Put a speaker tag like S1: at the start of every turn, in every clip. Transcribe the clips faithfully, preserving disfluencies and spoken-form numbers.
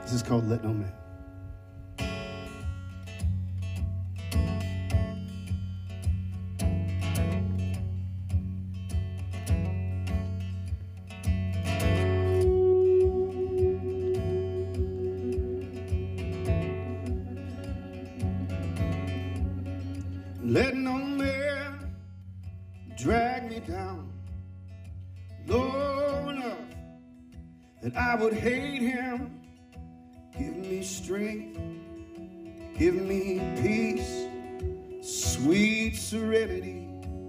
S1: This is called Let No Man. Let no man drag me down low enough that I would hate him. Give me strength, give me peace, sweet serenity.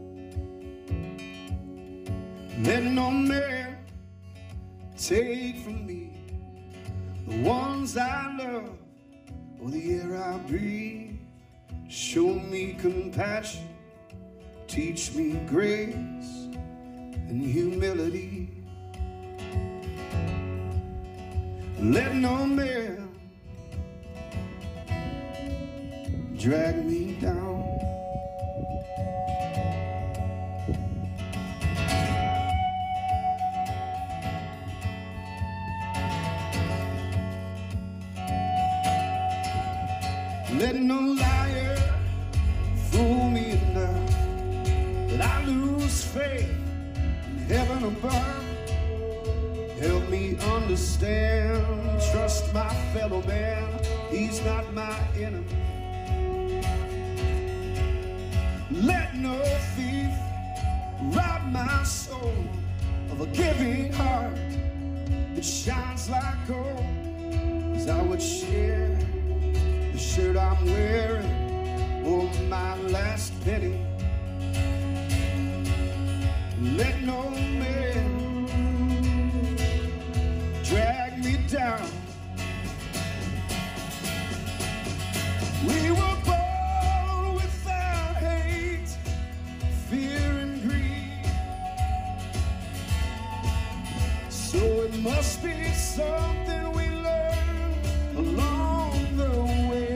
S1: Let no man take from me the ones I love or the air I breathe. Show me compassion, teach me grace and humility. Let no man drag me down. Let no liar fool me enough that I lose faith in heaven above. Help me understand, trust my fellow man, he's not my enemy. Let no thief rob my soul of a giving heart that shines like gold, as I would share the shirt I'm wearing or my last penny. Let no man drag me down. We were born without hate, fear and greed, so it must be something we learned along the way.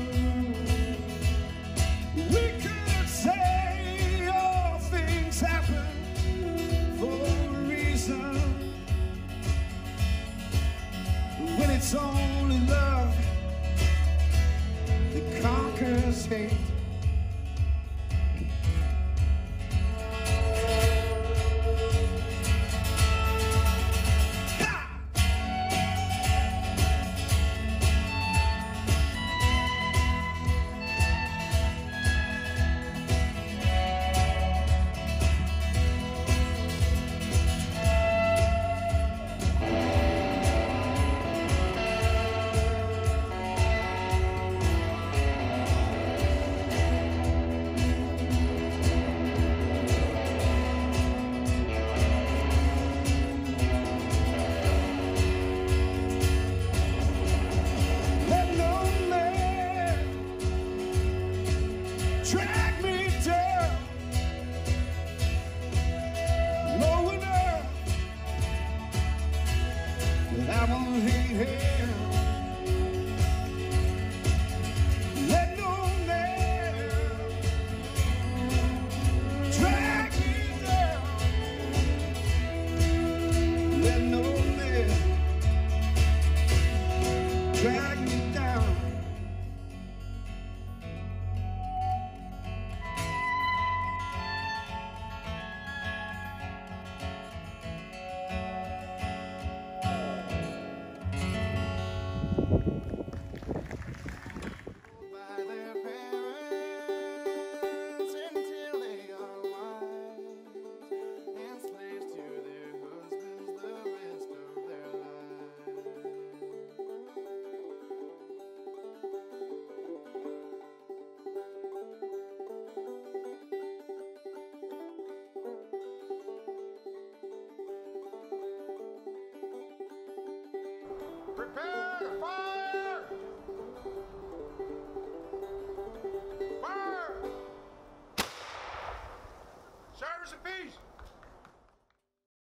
S1: We could say all things happen for a reason, when it's only love that conquers hate. Drag me down low enough that I won't hate him. Let no man drag me down. Let no man drag me down.